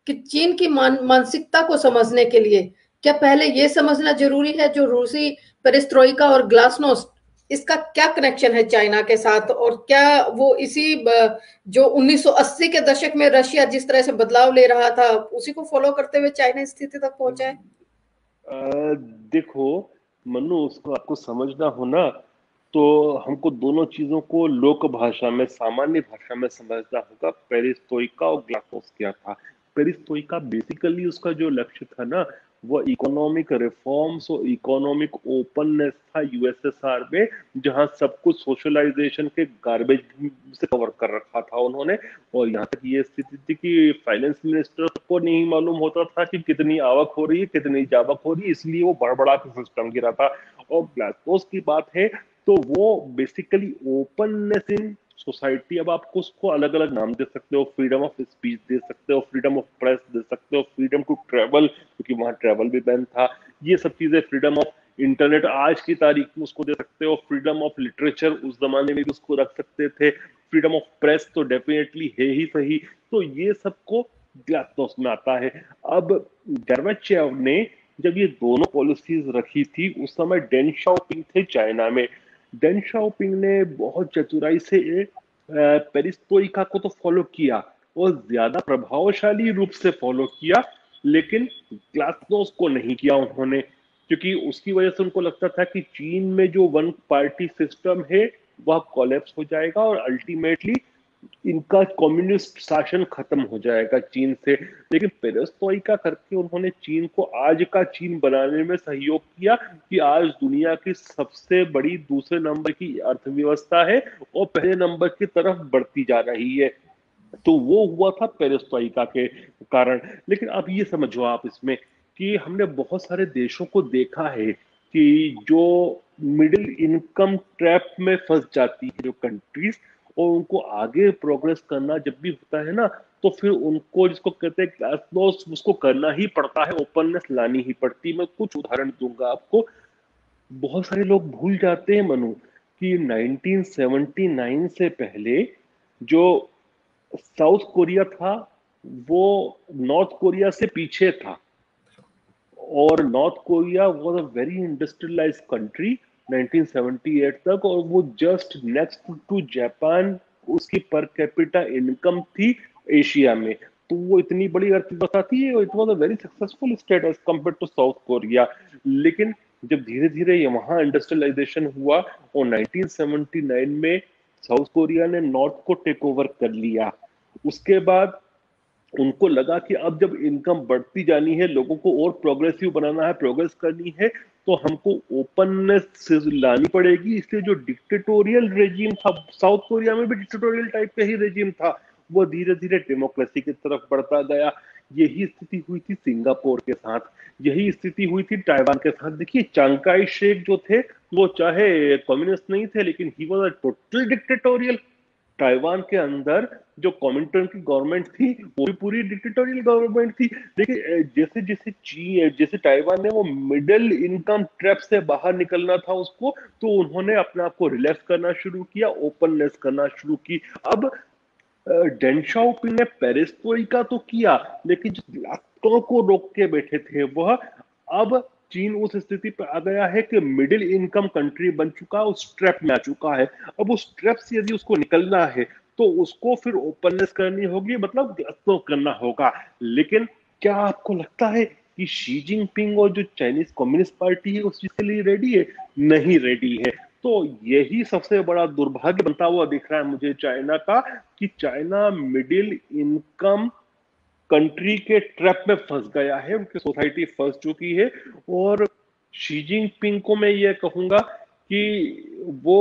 कि चीन की मानसिकता को समझने के लिए क्या पहले ये समझना जरूरी है जो रूसी पेरेस्ट्रोइका और ग्लासनोस्ट, इसका क्या कनेक्शन है चाइना के साथ, और क्या वो इसी जो 1980 के दशक में रशिया जिस तरह से बदलाव ले रहा था उसी को फॉलो करते हुए चाइना इस स्थिति तक पहुंचा है? देखो मनु, उसको आपको समझना हो ना, तो हमको दोनों चीजों को लोक भाषा में, सामान्य भाषा में समझना होगा। पेरिस्टोइका और ग्लासनोस्ट क्या था? पेरिस्टोइका बेसिकली उसका जो लक्ष्य था ना, वो इकोनॉमिक रिफॉर्म्स और इकोनॉमिक ओपननेस था यूएसएसआर में, जहां सब कुछ सोशलाइजेशन के गार्बेज से कवर कर रखा था उन्होंने। और यहाँ तक ये स्थिति थी कि फाइनेंस मिनिस्टर को नहीं मालूम होता था कि कितनी आवक हो रही है, कितनी जावक हो रही है, इसलिए वो बड़बड़ा के सिस्टम गिरा था। और ग्लासगोस की बात है तो वो बेसिकली ओपननेस इन सोसाइटी। अब आपको उसको अलग अलग नाम दे सकते हो, फ्रीडम ऑफ स्पीच दे सकते हो, फ्रीडम ऑफ प्रेस दे सकते हो, फ्रीडम टू ट्रेवल, क्योंकि वहां ट्रेवल भी बैन था, ये सब चीजें, फ्रीडम ऑफ इंटरनेट आज की तारीख में उसको दे सकते हो, फ्रीडम ऑफ लिटरेचर उस जमाने में भी उसको रख सकते थे, फ्रीडम ऑफ प्रेस तो डेफिनेटली है ही सही। तो ये सबको ग्लासनोस्ट में आता है। अब गर्बाचेव ने जब ये दोनों पॉलिसीज रखी थी, उस समय डेन शाओपिंग थे चाइना में। डेन शाओपिंग ने बहुत चतुराई से पेरिस्टोइका को तो फॉलो किया, और ज्यादा प्रभावशाली रूप से फॉलो किया, लेकिन ग्लासनोस्ट को नहीं किया उन्होंने, क्योंकि उसकी वजह से उनको लगता था कि चीन में जो वन पार्टी सिस्टम है वह कोलैप्स हो जाएगा और अल्टीमेटली इनका कम्युनिस्ट शासन खत्म हो जाएगा चीन से। लेकिन पेरेस्ट्रोइका करके उन्होंने चीन को आज का चीन बनाने में सहयोग किया, कि आज दुनिया की सबसे बड़ी दूसरे नंबर की अर्थव्यवस्था है और पहले नंबर की तरफ बढ़ती जा रही है। तो वो हुआ था पेरेस्ट्रोइका के कारण। लेकिन अब ये समझो आप इसमें कि हमने बहुत सारे देशों को देखा है कि जो मिडिल इनकम ट्रैप में फंस जाती है जो कंट्रीज, और उनको आगे प्रोग्रेस करना जब भी होता है ना, तो फिर उनको, जिसको कहते हैं क्लास लॉस, उसको करना ही पड़ता है, ओपननेस लानी ही पड़ती है। मैं कुछ उदाहरण दूंगा आपको। बहुत सारे लोग भूल जाते हैं मनु कि 1979 से पहले जो साउथ कोरिया था वो नॉर्थ कोरिया से पीछे था, और North Korea was a very industrialized country 1978 तक, और वो जस्ट नेक्स्ट टू जापान उसकी पर कैपिटा इनकम थी एशिया में। तो वो इतनी बड़ी अर्थव्यवस्था थी, it was a very successful state as compared to South Korea. लेकिन जब धीरे धीरे वहां इंडस्ट्रियलाइजेशन हुआ और 1979 में साउथ कोरिया ने नॉर्थ को टेक ओवर कर लिया, उसके बाद उनको लगा कि अब जब इनकम बढ़ती जानी है, लोगों को और प्रोग्रेसिव बनाना है, प्रोग्रेस करनी है, तो हमको ओपननेस से लानी पड़ेगी। इसलिए जो डिक्टेटोरियल रेजिम था, साउथ कोरिया में भी डिक्टेटोरियल टाइप का ही रेजिम था, वो धीरे धीरे डेमोक्रेसी की तरफ बढ़ता गया। यही स्थिति हुई थी सिंगापुर के साथ, यही स्थिति हुई थी ताइवान के साथ। देखिए चांगकाई शेख जो थे, वो चाहे कम्युनिस्ट नहीं थे, लेकिन he was a total dictatorial. Taiwan के अंदर जो कॉमिंटर्न की गवर्नमेंट थी, वो भी पूरी डिक्टेटोरियल गवर्नमेंट थी। देखिए जैसे जैसे जैसे ताइवान ने वो मिडिल इनकम ट्रैप से बाहर निकलना था उसको, तो उन्होंने अपने आप को रिलैक्स करना शुरू किया, ओपननेस करना शुरू की। अब डेन शाओपिंग ने पेरिस्ट्रोइका तो किया, लेकिन जिस लाखों को रोक के बैठे थे वह, अब चीन उस स्थिति पर आ गया है कि मिडिल इनकम कंट्री बन चुका है, उस ट्रैप में आ चुका है। अब उस ट्रैप से यदि उसको निकलना है तो उसको फिर ओपननेस करनी होगी, मतलब तो करना होगा। लेकिन क्या आपको लगता है कि शी जिनपिंग और जो चाइनीज कम्युनिस्ट पार्टी है उस चीज के लिए रेडी है? नहीं रेडी है। तो यही सबसे बड़ा दुर्भाग्य बनता हुआ दिख रहा है मुझे चाइना का, कि चाइना मिडिल इनकम कंट्री के ट्रैप में फंस गया है, उनकी सोसाइटी फंस चुकी है। और शी जिनपिंग को मैं ये कहूंगा कि वो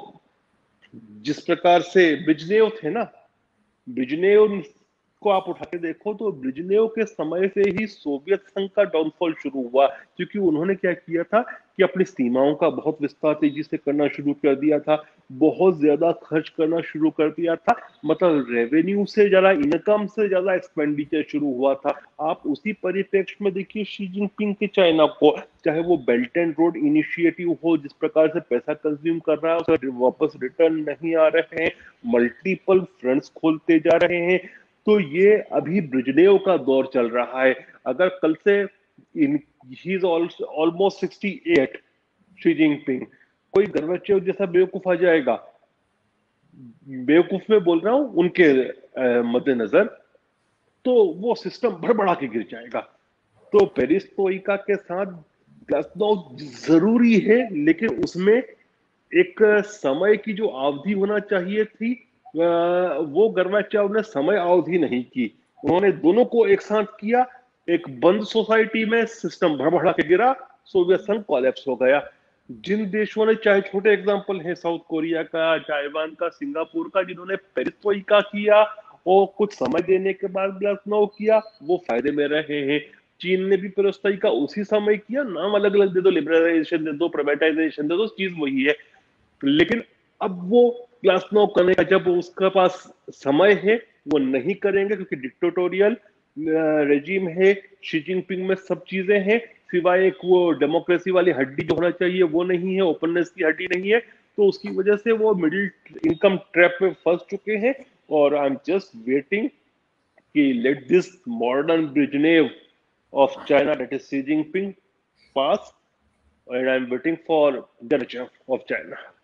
जिस प्रकार से ब्रिजनेव थे ना, ब्रिजनेव को आप उठा के देखो तो ब्रिजनेव के समय से ही सोवियत संघ का डाउनफॉल शुरू हुआ, क्योंकि उन्होंने क्या किया था कि अपनी सीमाओं का बहुत विस्तार तेजी से करना शुरू कर दिया था, बहुत ज्यादा खर्च करना शुरू कर दिया था। मतलब रेवेन्यू से ज्यादा, इनकम से ज्यादा एक्सपेंडिचर शुरू हुआ था। आप उसी परिप्रेक्ष्य में देखिए शी जिनपिंग के चाइना को, चाहे वो बेल्ट एंड रोड इनिशिएटिव हो, जिस प्रकार से पैसा कंज्यूम कर रहा है उसे वापस रिटर्न नहीं आ रहे हैं, मल्टीपल फ्रंट्स खोलते जा रहे हैं। तो ये अभी ब्रिजनेव का दौर चल रहा है। अगर कल से इन he is almost 68, Xi Jinping, कोई गर्बाचेव जैसा बेवकूफ आ जाएगा, बेवकूफ में बोल रहा हूं उनके मद्देनजर, तो वो सिस्टम भड़बड़ा के गिर जाएगा। तो पेरिस्ट्रोइका के साथ ग्लासनोव जरूरी है, लेकिन उसमें एक समय की जो अवधि होना चाहिए थी, वो गर्बाचेव ने समय अवधि नहीं की। उन्होंने दोनों को एक साथ किया। एक बंद सोसाइटी में सिस्टम भड़बड़ा के गिरा, सोवियत संघ कोलैप्स हो गया। जिन देशों ने, चाहे छोटे एग्जांपल है साउथ कोरिया का, ताइवान का, सिंगापुर का, जिन्होंने पेरिस्ट्रोइका किया और कुछ समय देने के बाद ग्लासनोव किया, वो फायदे में रहे हैं। चीन ने भी पेरिस्ट्रोइका उसी समय किया, नाम अलग अलग दे दो, लिबरलाइजेशन दे दो, प्राइवेटाइजेशन दे दो, चीज वही है। लेकिन अब वो ग्लासनोव करने का जब उसके पास समय है, वो नहीं करेंगे, क्योंकि डिक्टेटोरियल रेजिम है, शी जिनपिंग में सब चीजें हैं, सिवाय एक वो डेमोक्रेसी वाली हड्डी जो होना चाहिए वो नहीं है, ओपननेस की हड्डी नहीं है। तो उसकी वजह से वो मिडिल इनकम ट्रैप में फंस चुके हैं। और आई एम जस्ट वेटिंग कि let this modern Brezhnev of China, that is Xi Jinping, pass, and I'm waiting for the return of China.